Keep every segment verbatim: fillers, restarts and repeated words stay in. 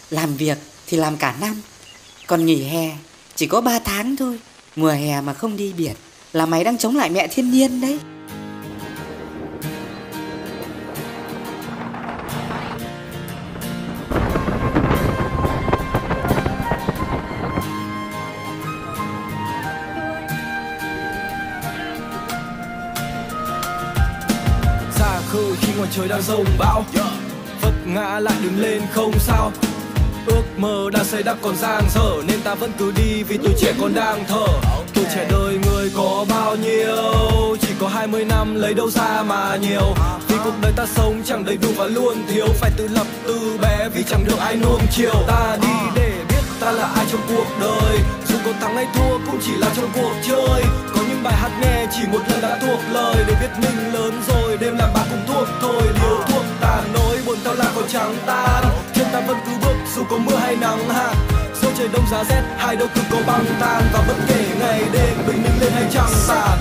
Làm việc thì làm cả năm, còn nghỉ hè chỉ có ba tháng thôi. Mùa hè mà không đi biển là mày đang chống lại mẹ thiên nhiên đấy. Ra khơi khi ngoài trời đang rông bão, vấp ngã lại đứng lên không sao. Ước mơ đang xây đắp còn dang dở, nên ta vẫn cứ đi vì tuổi trẻ còn đang thở. Tuổi trẻ đời người có bao nhiêu, chỉ có hai mươi năm lấy đâu ra mà nhiều. Vì cuộc đời ta sống chẳng đầy đủ và luôn thiếu, phải tự lập từ bé vì chẳng được ai nuông chiều. Ta đi để biết ta là ai trong cuộc đời, dù có thắng hay thua cũng chỉ là trong cuộc chơi. Có những bài hát nghe chỉ một lần đã thuộc lời, để biết mình lớn rồi đêm làm bà cũng thuộc thôi. Liều thuốc tàn nỗi buồn tao là còn chẳng tan, chân ta vẫn cứ bước dù có mưa hay nắng hạn. Dẫu trời đông giá rét hai đâu cứ có băng tan, và bất kể ngày đêm bình minh lên hay trăng tàn.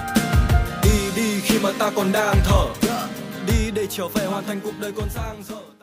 Khi mà ta còn đang thở, đi để trở về hoàn thành cuộc đời còn dang dở.